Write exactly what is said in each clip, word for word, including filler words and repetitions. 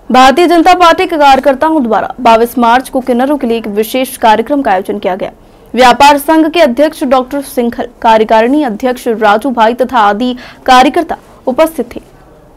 Bharatiya Janata party के कार्यकर्ताओं द्वारा बाईस मार्च को किन्नरों के लिए एक विशेष कार्यक्रम का आयोजन किया गया। व्यापार संघ के अध्यक्ष डॉक्टर सिंघल, कार्यकारिणी अध्यक्ष राजू भाई तथा आदि कार्यकर्ता उपस्थित थे।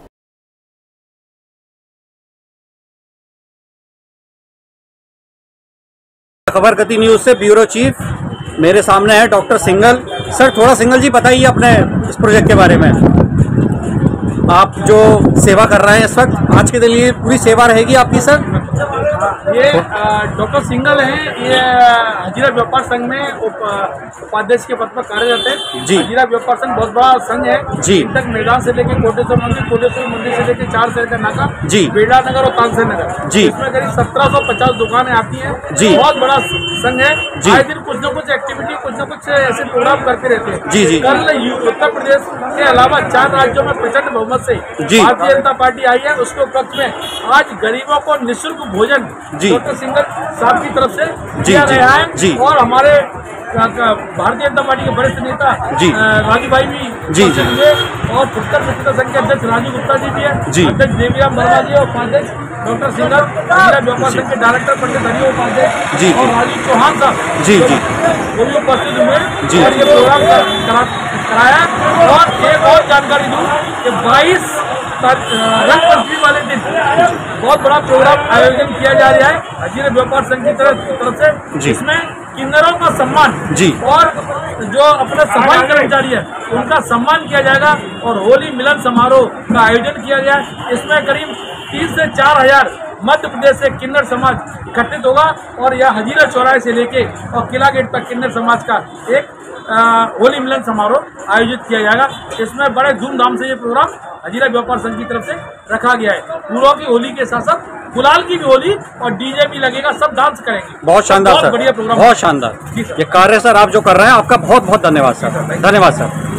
खबर गति न्यूज से ब्यूरो चीफ मेरे सामने है डॉक्टर सिंघल। सर, थोड़ा सिंघल जी बताइए अपने इस प्रोजेक्ट के बारे में। आप जो सेवा कर रहे हैं इस वक्त, आज के दिन ये पूरी सेवा रहेगी आपकी सर। ये डॉक्टर सिंघल हैं, ये हजीरा व्यापार संघ में उपाध्यक्ष के पद पर कार्यरत है जी। हजीरा व्यापार संघ बहुत बड़ा संघ है जी। तक मैदान से लेकर कोटेश्वर मंदिर, कोटेश्वर मंदिर से लेकर चार शहर का नाका जी, बेड़ा नगर और तानसेन नगर जी, इसमें करीब सत्रह सौ पचास दुकानें आती हैं जी। बहुत बड़ा संघ है, आए दिन कुछ न कुछ एक्टिविटी, कुछ न कुछ ऐसे प्रोग्राम करते रहते हैं जी जी। कल उत्तर प्रदेश के अलावा चार राज्यों में प्रचंड बहुमत से भारतीय जनता पार्टी आई है। उसके उपलक्ष्य में आज गरीबों को निःशुल्क भोजन डॉक्टर सिंघल साहब की तरफ से दिया गया है और हमारे भारतीय जनता पार्टी के वरिष्ठ नेता राजू भाई भी उपस्थित हुए और उत्तर मित्र संघ के अध्यक्ष राजू गुप्ता जी भी है, अध्यक्ष देवीराम वर्मा जी और उपाध्यक्ष डॉक्टर सिंघल, व्यापार संघ के डायरेक्टर पंडित हरिओम उपाध्याय और राजू चौहान साहब जी जी वो भी उपस्थित हुए और ये प्रोग्राम कराया। और एक और जानकारी दूं कि बाईस रंग पंचमी वाले दिन बहुत बड़ा प्रोग्राम आयोजन किया जा रहा है हजीरा व्यापार संघ की तरफ तरफ से, जिसमें किन्नरों का सम्मान जी और जो अपने सफाई कर्मचारी है उनका सम्मान किया जाएगा और होली मिलन समारोह का आयोजन किया गया है। इसमें करीब तीन से चार हजार मध्य प्रदेश से किन्नर समाज इकट्ठित होगा और यह हजीरा चौराहे से लेके और किला गेट तक किन्नर समाज का एक होली मिलन समारोह आयोजित किया जाएगा। इसमें बड़े धूमधाम से ये प्रोग्राम हजीरा व्यापार संघ की तरफ से रखा गया है। पूर्वों की होली के साथ साथ गुलाल की भी होली और डीजे भी लगेगा, सब डांस करेंगे। बहुत शानदार बहुत सर, बढ़िया प्रोग्राम, बहुत शानदार। ये कार्य सर आप जो कर रहे हैं आपका बहुत बहुत धन्यवाद सर। धन्यवाद सर।